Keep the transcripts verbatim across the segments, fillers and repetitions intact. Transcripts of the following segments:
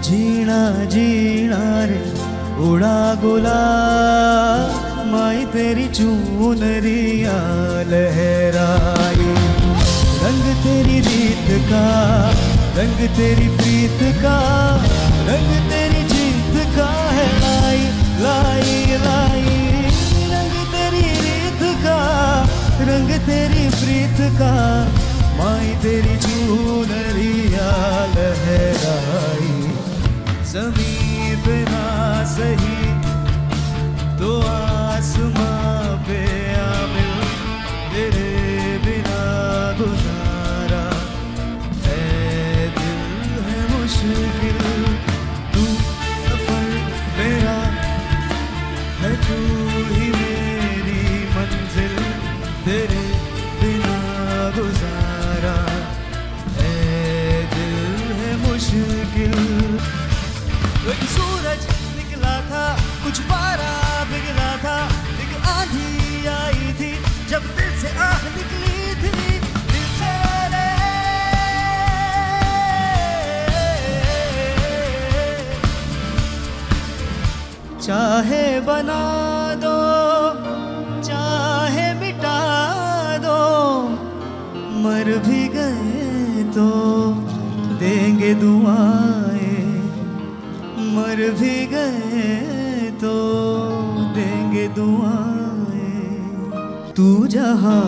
जीना जीना रे उड़ा गुलाल, माई तेरी चूनरिया लहराई। रंग तेरी रीत का, रंग तेरी प्रीत का, रंग तेरी जीत का है लाई लाई लाई। रंग तेरी रीत का, रंग तेरी प्रीत का, माई तेरी चूनरिया लहराई। ज़मीं पे ना सही तो आसमां पे आमिल, तेरे बिना गुजारा है दिल है मुश्किल। तू सफर मेरा है, तू ही मेरी मंजिल, तेरे बिना गुजारा है दिल है मुश्किल। एक सूरज निकला था, कुछ पारा बिगला था, एक आंधी आई थी जब दिल से आह निकली थी, दिल से रे। चाहे बना दो, चाहे मिटा दो, मर भी गए तो देंगे दुआएं, मर भी गए तो देंगे दुआएं। तू जहाँ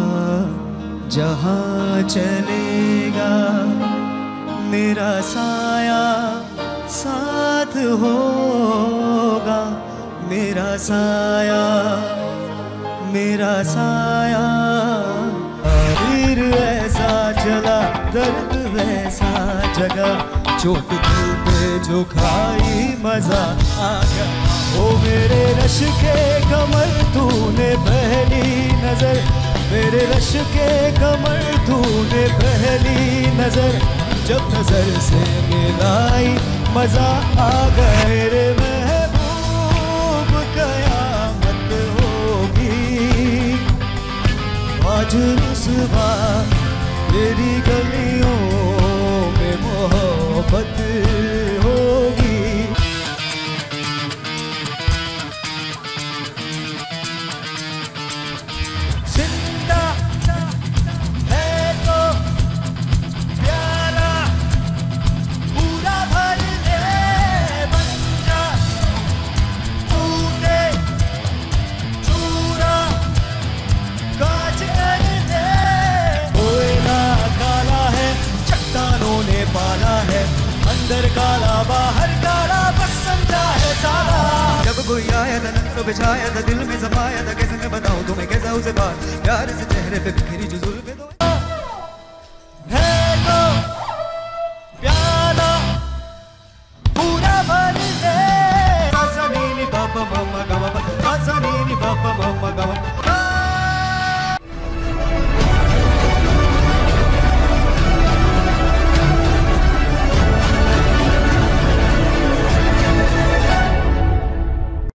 जहाँ चलेगा मेरा साया साथ होगा, मेरा साया मेरा साया। फिर ऐसा चला दर्द वैसा जगा, चोट दिल पे जो खाई मजा आ गया। ओ मेरे रश के कमर तूने पहली नजर, मेरे रश के कमर तूने पहली नजर, जब नजर से मिलाई मजा आ गए रे महबूब। कयामत होगी आज रुसवा तेरी गलियों में मोहब्बत होगी। जिंदा है तो प्यारा पूरा भर ले, बन जा टूटे चूरा काज कर दे। कोयला काला है चट्टानों ने पाला है, अंदर काला बाहर काला बस समझा है सारा। जब कोई आया था नजरों पे छाया था, दिल में समाया था, कैसे मैं बताऊं तुम्हें कैसा उसे बात, प्यार से चेहरे पे बिखरी जो जुल्फे।